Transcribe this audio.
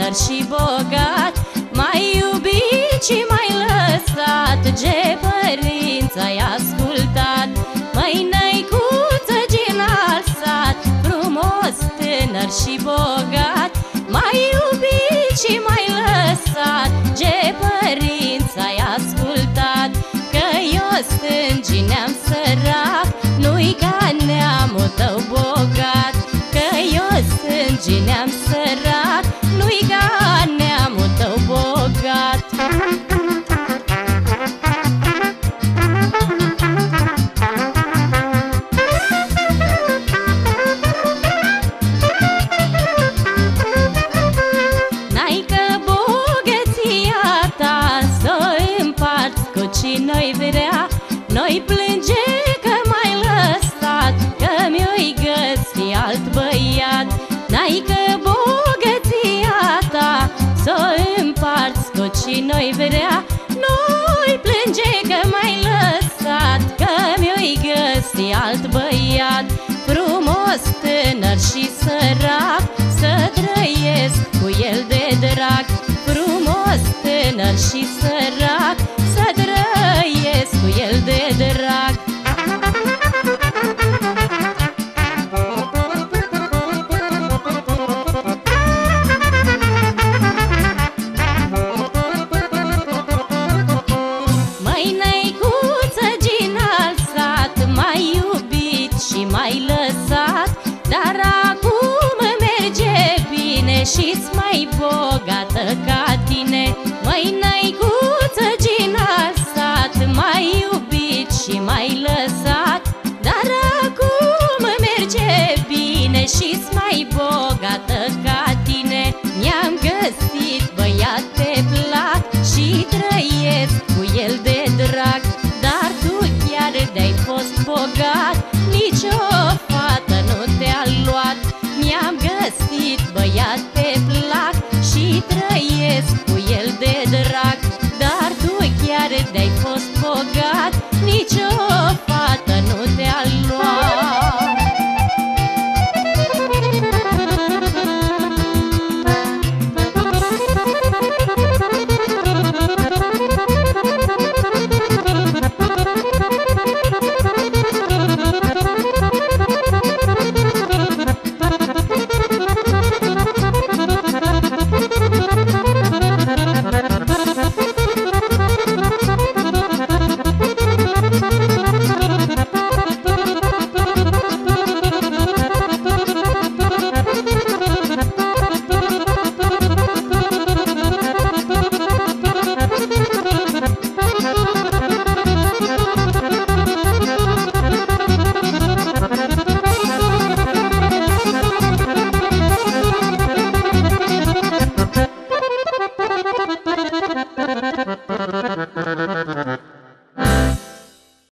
tânăr și bogat, mai iubit și mai lăsat. Ce părinți ai ascultat, măi năicuță din alt sat, frumos, tânăr și bogat, mai iubit și mai lăsat. Ce părinți ai ascultat, că eu stângi neam sărac, nu-i ca neamul tău bogat. Că eu stângi neam sărac, nu-i ca neamul tău bogat. Cine-i vrea, noi plânge că m-ai lăsat, că mi-o-i găsi alt băiat. N-ai că bogăția ta s-o împarți cu cine-i vrea, noi plânge că m-ai lăsat, că mi-o-i găsi alt băiat. Frumos, tânăr și sărac, să trăiesc cu el de drag. Frumos, tânăr și sărac, să trăiesc cu el de drag. Măi năicuță din alt sat, mai iubit și mai lăsat, dar acum merge bine și-s mai bogată ca tine. Măi năicuță din alt sat, mai iubit și mai lăsat, dar acum merge bine și-s mai bogată ca tine. Mi-am găsit băiat pe plac și trăiesc cu el de drag, dar tu chiar de-ai fost bogat, nici o fată nu te-a luat. Mi-am găsit băiat pe plac și trăiesc cu